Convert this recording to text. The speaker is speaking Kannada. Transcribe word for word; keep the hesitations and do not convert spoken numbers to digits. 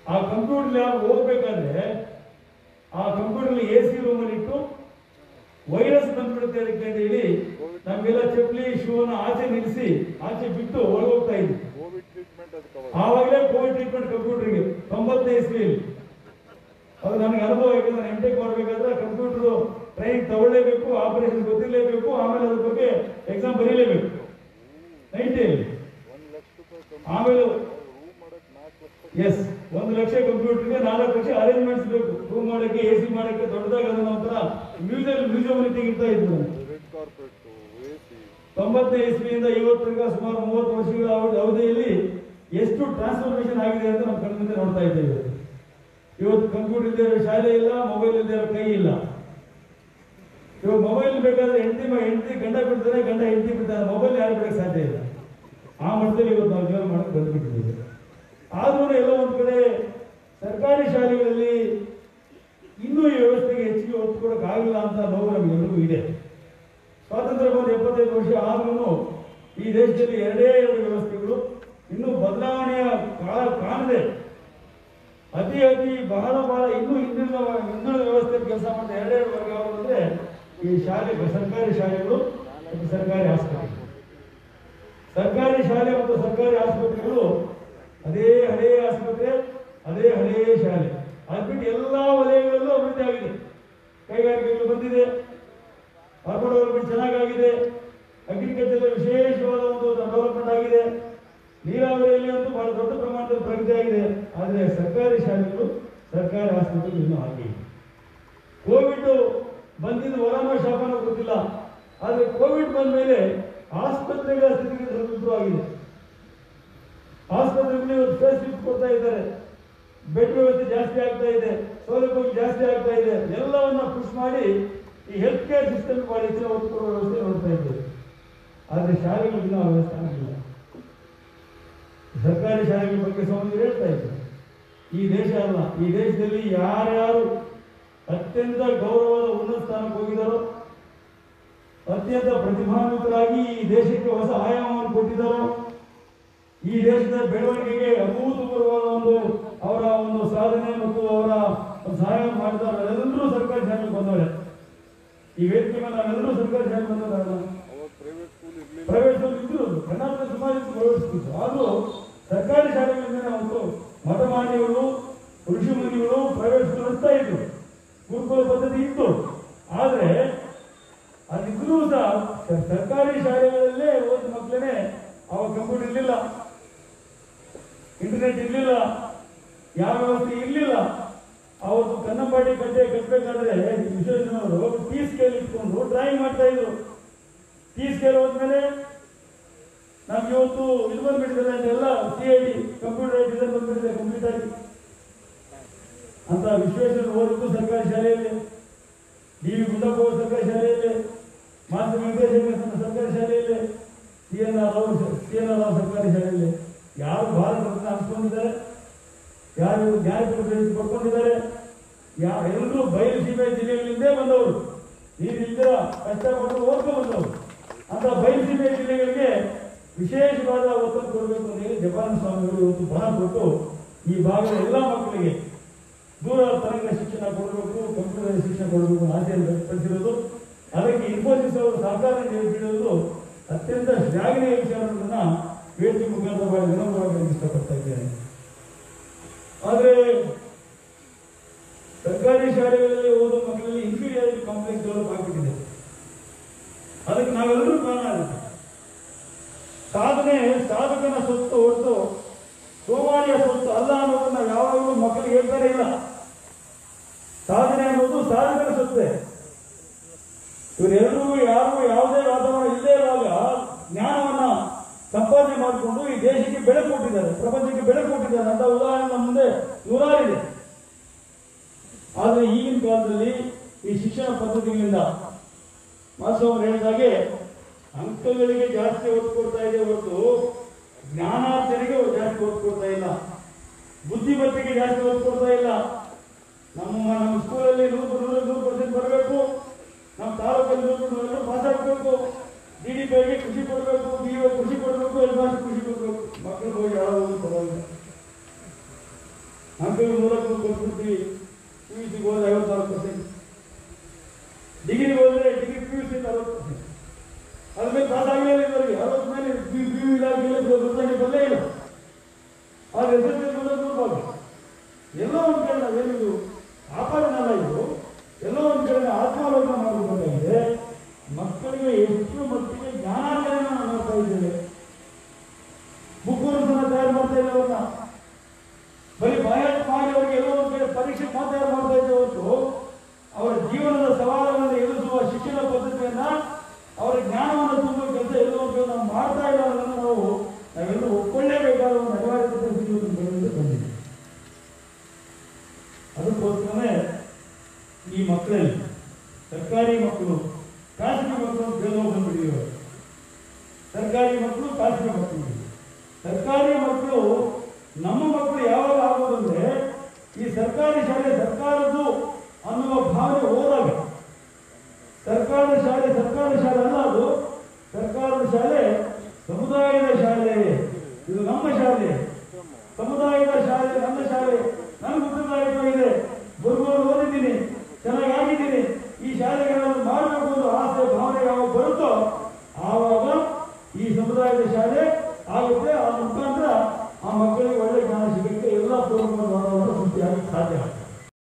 ಆ ಕಂಪ್ಯೂಟರ್ ಲ್ಯಾಬ್ ಹೋಗ್ಬೇಕಾದ್ರೆ ಆ ಕಂಪ್ಯೂಟರ್ ಎ ಸಿ ರೂಮಲ್ಲಿ ಇಟ್ಟು ವೈರಸ್ ಬಂದ್ಬಿಡುತ್ತೆ ಅದಕ್ಕೆ ಅಂತ ಹೇಳಿ ನಮ್ಗೆಲ್ಲ ಚಪ್ಪಲಿ ಶೂನ ಆಚೆ ನಿಲ್ಲಿಸಿ ಆಚೆ ಬಿಟ್ಟು ಒಳಗೆ ಹೋಗ್ತಾ ಇದ್ವಿ. ಆವಾಗಲೇ ಕೋವಿಡ್ ಟ್ರೀಟ್ಮೆಂಟ್ ಕಂಪ್ಯೂಟರ್ಗೆ ತೊಂಬತ್ತನೇ ಇಸ್ವಿಯಲ್ಲಿ ಅದು ನನಗೆ ಅನುಭವ. ಯಾಕಂದ್ರೆ ನಾನು ಎಂ ಟೆಕ್ ಮಾಡಬೇಕಾದ್ರೆ ಕಂಪ್ಯೂಟರ್ ಟ್ರೈನಿಂಗ್ ತಗೊಳ್ಳೇಬೇಕು, ಆಪರೇಷನ್ ಗೊತ್ತಿರಲೇಬೇಕು, ಆಮೇಲೆ ಅದ್ರ ಬಗ್ಗೆ ಎಕ್ಸಾಮ್ ಬರೀಲೇಬೇಕು ನೈಂಟಿಯಲ್ಲಿ. ಆಮೇಲೆ ಎಸ್ ಒಂದು ಲಕ್ಷ ಕಂಪ್ಯೂಟರ್ಗೆ ನಾಲ್ಕು ಲಕ್ಷ ಅರೇಂಜ್ಮೆಂಟ್ಸ್ ಬೇಕು, ರೂಮ್ ಮಾಡೋಕ್ಕೆ, ಎ ಸಿ ಮಾಡೋಕ್ಕೆ, ದೊಡ್ಡದಾಗಿ ಅದನ್ನ ಒಂಥರ ಮ್ಯೂಸಿಯಂ ಮ್ಯೂಸಿಯಂ ರೀತಿ ಇರ್ತಾ ಇದ್ರು. ತೊಂಬತ್ತನೇ ಇಸ್ವಿಯಿಂದ ಇವತ್ತರೆಗ ಸುಮಾರು ಮೂವತ್ತು ವರ್ಷಗಳ ಅವಧಿಯಲ್ಲಿ ಎಷ್ಟು ಟ್ರಾನ್ಸ್ಫಾರ್ಮೇಶನ್ ಆಗಿದೆ ಅಂತ ನಮ್ಮ ಕಣ್ಣ ಮುಂದೆ ನೋಡ್ತಾ ಇದ್ದೇವೆ. ಇವತ್ತು ಕಂಪ್ಯೂಟರ್ ಇಲ್ಲದೆ ಇರೋ ಶಾಲೆ ಇಲ್ಲ, ಮೊಬೈಲ್ ಇಲ್ಲದೆ ಇರೋ ಕೈ ಇಲ್ಲ. ಇವಾಗ ಮೊಬೈಲ್ ಬೇಕಾದ್ರೆ ಹೆಂಡತಿ ಹೆಂಡತಿ ಗಂಡ ಬಿಡ್ತಾರೆ, ಗಂಡ ಹೆಂಡತಿ ಬಿಡ್ತಾರೆ, ಮೊಬೈಲ್ ಯಾರು ಬಿಡಕ್ಕೆ ಸಾಧ್ಯ ಇಲ್ಲ. ಆ ಮಟ್ಟದಲ್ಲಿ ಇವತ್ತು ನಾವು ಜೀವನ ಮಾಡಕ್ಕೆ ಬಂದ್ಬಿಟ್ಟಿದ್ದೀವಿ. ಆದ್ರೂ ಎಲ್ಲ ಒಂದು ಕಡೆ ಸರ್ಕಾರಿ ಶಾಲೆಗಳಲ್ಲಿ ಇನ್ನೂ ಈ ವ್ಯವಸ್ಥೆಗೆ ಹೆಚ್ಚಿಗೆ ಒತ್ತು ಕೊಡೋಕೆ ಆಗಿಲ್ಲ ಅಂತ ನೋವು ನಮಗೆಲ್ಲರಿಗೂ ಇದೆ. ಸ್ವಾತಂತ್ರ್ಯ ಬಂದ ಎಪ್ಪತ್ತೈದು ವರ್ಷ ಆದ್ರೂ ಈ ದೇಶದಲ್ಲಿ ಎರಡೇ ಎರಡು ವ್ಯವಸ್ಥೆಗಳು ಇನ್ನೂ ಬದಲಾವಣೆಯ ಕಾಲ ಕಾಣದೆ ಅತಿ ಅತಿ ಬಹಳ ಬಹಳ ಇನ್ನೂ ಹಿಂದಿನ ಹಿಂದುಳಿದ ವ್ಯವಸ್ಥೆಯಲ್ಲಿ ಕೆಲಸ ಮಾಡಿದ ಎರಡೇ ಎರಡು ವರ್ಗ ಯಾವುದು ಅಂದರೆ ಈ ಶಾಲೆ, ಸರ್ಕಾರಿ ಶಾಲೆಗಳು ಮತ್ತು ಸರ್ಕಾರಿ ಆಸ್ಪತ್ರೆಗಳು. ಸರ್ಕಾರಿ ಶಾಲೆ ಮತ್ತು ಸರ್ಕಾರಿ ಆಸ್ಪತ್ರೆಗಳು ಅದೇ ಹಳೆಯ ಆಸ್ಪತ್ರೆ, ಅದೇ ಹಳೆಯ ಶಾಲೆ. ಅದ್ಬಿಟ್ಟು ಎಲ್ಲ ವಲಯಗಳಲ್ಲೂ ಅಭಿವೃದ್ಧಿ ಆಗಿದೆ. ಕೈಗಾರಿಕೆಗಳು ಬಂದಿದೆ, ಕಾರ್ಪೊರೇಟ್ ಡೆವಲಪ್ಮೆಂಟ್ ಚೆನ್ನಾಗಾಗಿದೆ, ಅಗ್ರಿಕಲ್ಚರ್ ವಿಶೇಷವಾದ ಒಂದು ಡೆವಲಪ್ಮೆಂಟ್ ಆಗಿದೆ, ನೀರಾವರಿಯಲ್ಲಿ ಅಂತೂ ಬಹಳ ದೊಡ್ಡ ಪ್ರಮಾಣದಲ್ಲಿ ಪ್ರಗತಿ ಆಗಿದೆ. ಆದರೆ ಸರ್ಕಾರಿ ಶಾಲೆಗಳು, ಸರ್ಕಾರಿ ಆಸ್ಪತ್ರೆಗಳು ಇನ್ನೂ ಹಾಗೆ. ಕೋವಿಡ್ ಬಂದಿದ್ದು ವರನೋ ಶಾಪನೋ ಗೊತ್ತಿಲ್ಲ, ಆದರೆ ಕೋವಿಡ್ ಬಂದ ಮೇಲೆ ಆಸ್ಪತ್ರೆಗಳ ಸ್ಥಿತಿಗೆ ಆಗಿದೆ. ಆಸ್ಪತ್ರೆಗಳು ಇವತ್ತು ಫೇಸ್ ಲಿಫ್ಟ್ ಕೊಡ್ತಾ ಇದ್ದಾರೆ, ಬೆಡ್ ವ್ಯವಸ್ಥೆ ಜಾಸ್ತಿ ಆಗ್ತಾ ಇದೆ, ಸೌಲಭ್ಯ ಜಾಸ್ತಿ ಆಗ್ತಾ ಇದೆ. ಎಲ್ಲವನ್ನ ಪುಷ್ ಮಾಡಿ ಈ ಹೆಲ್ತ್ ಕೇರ್ ಸಿಸ್ಟಮ್ ಬಹಳ ಹೆಚ್ಚಿನ ಒತ್ತು ಕೊಡುವ ವ್ಯವಸ್ಥೆ ನೋಡ್ತಾ ಇದ್ದೇವೆ. ಆದರೆ ಶಾಲೆಗಳಿಗಿನ್ನೂ ಆ ವ್ಯವಸ್ಥೆ ಆಗಿಲ್ಲ. ಸರ್ಕಾರಿ ಶಾಲೆಗಳ ಬಗ್ಗೆ ಸ್ವಾಮಿ ಹೇಳ್ತಾ ಇದ್ದಾರೆ, ಈ ದೇಶ ಅಲ್ಲ, ಈ ದೇಶದಲ್ಲಿ ಯಾರ್ಯಾರು ಅತ್ಯಂತ ಗೌರವದ ಉನ್ನತ ಸ್ಥಾನಕ್ಕೆ ಹೋಗಿದ್ದಾರೋ, ಅತ್ಯಂತ ಪ್ರತಿಭಾನ್ವಿತರಾಗಿ ಈ ದೇಶಕ್ಕೆ ಹೊಸ ಆಯಾಮವನ್ನು ಕೊಟ್ಟಿದ್ದಾರೋ, ಈ ದೇಶದ ಬೆಳವಣಿಗೆಗೆ ಅಭೂತಪೂರ್ವವಾದ ಒಂದು ಅವರ ಒಂದು ಸಾಧನೆ ಮತ್ತು ಅವರ ಸಹಾಯ ಮಾಡಿದ್ದಾರೆ. ಎಲ್ಲರೂ ಸರ್ಕಾರಿ ಶಾಲೆಗೆ ಬಂದವರೆ. ಈ ವೇದಿಕೆ ಮೇಲೆ ನಾವೆಲ್ಲರೂ ಸರ್ಕಾರಿ ಶಾಲೆಗೆ ಬಂದವರ. ಪ್ರೈವೇಟ್ ಸ್ಕೂಲ್ ಇದ್ರು, ಕರ್ನಾಟಕ ಸುಮಾರು ಪ್ರೈವೇಟ್ ಸ್ಕೂಲ್ಸ್, ಆದರೂ ಸರ್ಕಾರಿ ಶಾಲೆಗಳಿಂದ ಒಂದು ಮಠಮಾನ್ಯಗಳು, ಋಷಿ ಮುನಿಗಳು ಪ್ರೈವೇಟ್ ಸ್ಕೂಲ್ ನಡೆಸ್ತಾ ಇದ್ರು, ಗುರುಕುಲ ಪದ್ಧತಿ ಇತ್ತು. ಆದರೆ ಅದಿದ್ರೂ ಸಹ ಸರ್ಕಾರಿ ಶಾಲೆಗಳಲ್ಲೇ ಓದಿದ ಮಕ್ಕಳೇ ಅವಾಗ ಕಂಪ್ಯೂಟರ್ ಇರಲಿಲ್ಲ, ಇಂಟರ್ನೆಟ್ ಇರಲಿಲ್ಲ, ಯಾವ ವ್ಯವಸ್ಥೆ ಇರಲಿಲ್ಲ. ಅವತ್ತು ಕನ್ನಂಬಾಡಿ ಕಟ್ಟೆ ಕಟ್ಟಬೇಕಾದ್ರೆ ವಿಶ್ವೇಶ್ವರವರು ಟಿ ಸ್ಕೇಲ್ ಇಟ್ಕೊಂಡು ಡ್ರಾಯಿಂಗ್ ಮಾಡ್ತಾ ಇದ್ರು. ಟಿ ಸ್ಕೇಲ್ ಹೋದ್ಮೇಲೆ ನಮ್ಗೆ ಇವತ್ತು ಇದು ಬಂದ್ಬಿಟ್ಟಿದೆ ಅಂತೆಲ್ಲ C I D computer design ಬಂದ್ಬಿಟ್ಟಿದೆ ಕಂಪ್ಲೀಟ್ ಆಗಿ ಅಂತ. ವಿಶ್ವೇಶ್ವರ ಓದಿದ್ದು ಸರ್ಕಾರಿ ಶಾಲೆಯಲ್ಲಿ, ಡಿ ವಿ ಗುಂಡಪ್ಪ ಅವರು ಸರ್ಕಾರಿ ಶಾಲೆಯಲ್ಲಿ, ಮಾಸ್ಟರ್ ವೆಂಕಟೇಶ್ವರ ಸರ್ಕಾರಿ ಶಾಲೆಯಲ್ಲಿ, ಸಿ ಎನ್ ಆರ್ ಅವರು ಸಿ ಎನ್ ಆರ್ ರಾವ್ ಸರ್ಕಾರಿ ಶಾಲೆಯಲ್ಲಿ. ಯಾರು ಭಾರತ ರತ್ನ ಹಂಚ್ಕೊಂಡಿದ್ದಾರೆ, ಯಾರು ಜ್ಞಾನಪೀಠ ಪಡ್ಕೊಂಡಿದ್ದಾರೆ, ಯಾವ ಎಲ್ಲರೂ ಬಯಲು ಸೀಮೆ ಜಿಲ್ಲೆಗಳಿಂದೇ ಬಂದವರು, ಈ ರೀತಿಯ ಕಷ್ಟಪಟ್ಟು ಓದ್ಕೊಂಡು ಬಂದವರು. ಅಂತ ಬಯಲು ಸೀಮೆ ಜಿಲ್ಲೆಗಳಿಗೆ ವಿಶೇಷವಾದ ಒತ್ತು ಕೊಡಬೇಕು ಅಂತ ಹೇಳಿ ಜಪಾನ್ ಸ್ವಾಮಿಗಳು ಇವತ್ತು ಬಹಳ ಕೊಟ್ಟು ಈ ಭಾಗದ ಎಲ್ಲ ಮಕ್ಕಳಿಗೆ ದೂರ ತರಂಗ ಶಿಕ್ಷಣ ಕೊಡಬೇಕು, ಕಂಪ್ಯೂಟರ್ ಶಿಕ್ಷಣ ಕೊಡಬೇಕು ಆಸೆಯನ್ನು ವ್ಯಕ್ತಪಡಿಸಿರೋದು. ಅದಕ್ಕೆ ಇನ್ಫೋಸಿಸ್ ಅವರು ಸಹಕಾರ ನೀಡಿರುವುದು ಅತ್ಯಂತ ಶ್ಲಾಘನೀಯ ವಿಚಾರಗಳನ್ನ ವೇದಿಕೆ ಮುಖಾಂತರ ಬಹಳ ವಿನಮ್ರವಾಗಿ ಇಷ್ಟಪಡ್ತಾ ಇದ್ದೇನೆ. ಆದರೆ ಸರ್ಕಾರಿ ಶಾಲೆಗಳಲ್ಲಿ ಓದುವ ಮಕ್ಕಳಲ್ಲಿ ಇನ್ಫೀರಿಯಾರಿಟಿ ಕಾಂಪ್ಲೆಕ್ಸ್ ಡೆವಲಪ್ ಆಗಿಬಿಟ್ಟಿದೆ. ಅದಕ್ಕೆ ನಾವೆಲ್ಲರೂ ಕಾರಣ ಆಗುತ್ತೆ. ಸಾಧನೆ ಸಾಧಕನ ಸೊತ್ತು ಹೊರತು ಸೋಮಾರಿಯ ಸೊತ್ತು ಅಲ್ಲ ಅನ್ನೋದನ್ನ ಯಾವಾಗಲೂ ಮಕ್ಕಳಿಗೆ ಹೇಳ್ತಾನೆ ಇಲ್ಲ. ಸಾಧನೆ ಅನ್ನೋದು ಸಾಧಕನ ಸೊತ್ತೆ. ಇವರೆಲ್ಲರೂ ಯಾರು ಯಾವುದೇ ವಾತಾವರಣ ಇಲ್ಲೇ ಇರುವಾಗ ಜ್ಞಾನವನ್ನ ಸಂಪಾದನೆ ಮಾಡಿಕೊಂಡು ಈ ದೇಶಕ್ಕೆ ಬೆಳಕು ಕೊಟ್ಟಿದ್ದಾರೆ, ಪ್ರಪಂಚಕ್ಕೆ ಬೆಳಕು ಕೊಟ್ಟಿದ್ದಾರೆ ಅಂತ ಉದಾಹರಣೆ ನಮ್ಮ ಮುಂದೆ ನೂರಾರಿದೆ. ಆದರೆ ಈಗಿನ ಕಾಲದಲ್ಲಿ ಈ ಶಿಕ್ಷಣ ಪದ್ಧತಿಗಳಿಂದ ಮಾಸವರು ಹೇಳಿದಾಗೆ ಅಂಕಗಳಿಗೆ ಜಾಸ್ತಿ ಒತ್ತು ಕೊಡ್ತಾ ಇದೆ ಹೊರತು ಜ್ಞಾನಾರ್ಜನೆಗೆ ಜಾಸ್ತಿ ಒತ್ತು ಕೊಡ್ತಾ ಇಲ್ಲ, ಬುದ್ಧಿಮತ್ತೆಗೆ ಜಾಸ್ತಿ ಒತ್ತು ಕೊಡ್ತಾ ಇಲ್ಲ. ನಮ್ಮ ನಮ್ಮ ಸ್ಕೂಲಲ್ಲಿ ನೂರು ನೂರ ನೂರು ಪರ್ಸೆಂಟ್ ಬರಬೇಕು, ನಮ್ಮ ತಾಲೂಕಲ್ಲಿ ನೂರು ಪಾಸ್ ಆಗಬೇಕು, ಡಿ ಡಿ ಪಿಗೆ ಖುಷಿ ಕೊಡಬೇಕು, ಬಿ ಒ ಖುಷಿ ಕೊಡಬೇಕು, ಎಲ್ಲ ಖುಷಿ ಕೊಡಬೇಕು. ಮಕ್ಕಳು ಹೋಗಿ ಯಾರು ಪರವಾಗಿಲ್ಲ. ಅಂಕಲ್ ಮೂಲಕ ಕೊಟ್ಬಿಡ್ತೀವಿ. ಪಿ ಯು ಸಿಗೆ ಹೋದ್ರೆ ಐವತ್ತಾರು ಪರ್ಸೆಂಟ್, ಡಿಗ್ರಿಗೆ ಹೋದ್ರೆ ಡಿಗ್ರಿ ಪಿ ಯು ಸಿ ಅರವತ್ತು ಪರ್ಸೆಂಟ್, ಅದ್ಮೇಲೆ ಪಾಸ್ ಆಗಿಲ್ಲ ಇವರಿಗೆ ಅರವತ್ತು ಮೇಲೆ ಪಿ ಯು ಇಲಾಖೆಯಲ್ಲಿ ಗೊತ್ತಾಗಿ ಬರಲೇ ಇಲ್ಲ. ಆ ರಿಸಲ್ಟ್ ನೋಡ್ಬೋದು. ಎಲ್ಲೋ ಒಂದು ಕಡೆ ನಾವೇನಿದು ಆಪಾದನೆಲ್ಲ ಇದು ಎಲ್ಲೋ ಒಂದು ಕಡೆ ಆತ್ಮಾವಲೋಕನ ಮಾಡಬೇಕಾಗಿದೆ. ಮಕ್ಕಳಿಗೆ ಎಷ್ಟು ಮಟ್ಟಿಗೆ ಜ್ಞಾನಾರ್ಜನೆಯನ್ನು ನಾವು ಮಾಡ್ತಾ ಇದ್ದೇವೆ. ಬುಕ್ಕುಗಳನ್ನು ತಯಾರು ಮಾಡ್ತಾ ಇದ್ದೇವಲ್ಲ, ಬರೀ ಬಾಯಾಟ ಮಾಡಿ ಅವರಿಗೆ ಎಲ್ಲೋ ಒಂದು ಕಡೆ ಪರೀಕ್ಷೆ ತಯಾರು ಮಾಡ್ತಾ ಇದ್ದೇವೆ ಹೊರತು ಅವರ ಜೀವನದ ಸವಾಲುಗಳನ್ನು ಎದುರಿಸುವ ಶಿಕ್ಷಣ ಪದ್ಧತಿಯನ್ನ ಅವರ ಜ್ಞಾನವನ್ನು ತುಂಬುವ ಕೆಲಸ ಎಲ್ಲೋ ಒಂದು ಕಡೆ ನಾವು ಮಾಡ್ತಾ ಇಲ್ಲ ಅನ್ನೋದನ್ನು ನಾವು ನಾವೆಲ್ಲರೂ ಒಪ್ಕೊಳ್ಳೇಬೇಕಾದ ಒಂದು ಅನಿವಾರ್ಯತೆ ಪರಿಸ್ಥಿತಿಯನ್ನು ಬಂದಿದೆ. ಅದಕ್ಕೋಸ್ಕರನೇ ಈ ಮಕ್ಕಳಲ್ಲಿ ಸರ್ಕಾರಿ ಮಕ್ಕಳು ಖಾಸಗಿ ಮಕ್ಕಳು ಬೇರೆ ಬಂದ್ಬಿಟ್ಟಿವೆ. ಸರ್ಕಾರಿ ಮಕ್ಕಳು ಖಾಸಗಿ ಮಕ್ಕಳು, ಸರ್ಕಾರಿ ಮಕ್ಕಳು ನಮ್ಮ ಮಕ್ಕಳು ಯಾವಾಗ ಆಗೋದಂದ್ರೆ ಈ ಸರ್ಕಾರಿ ಶಾಲೆ ಸರ್ಕಾರದ್ದು ಅನ್ನುವ ಭಾವನೆ ಹೋದಾಗ, ಸರ್ಕಾರದ ಶಾಲೆ ಸರ್ಕಾರದ ಶಾಲೆ ಅಲ್ಲ, ಅದು ಸರ್ಕಾರದ ಶಾಲೆ ಸಮುದಾಯದ ಶಾಲೆ, ಇದು ನಮ್ಮ ಶಾಲೆ, ಸಮುದಾಯದ ಶಾಲೆ, ನನ್ನ ಶಾಲೆ, ನನಗೆ ಉತ್ತರದಾಯಿತವಾಗಿದೆ, ಬರುವರು ಓದಿದ್ದೀನಿ, ಚೆನ್ನಾಗಿ ಆಗಿದ್ದೀನಿ, ಈ ಶಾಲೆಗಳನ್ನು ಮಾಡಬೇಕು ಅನ್ನೋ ಆಸೆ ಭಾವನೆ ಯಾವಾಗ ಬರುತ್ತೋ ಆವಾಗ ಈ ಸಮುದಾಯದ ಶಾಲೆ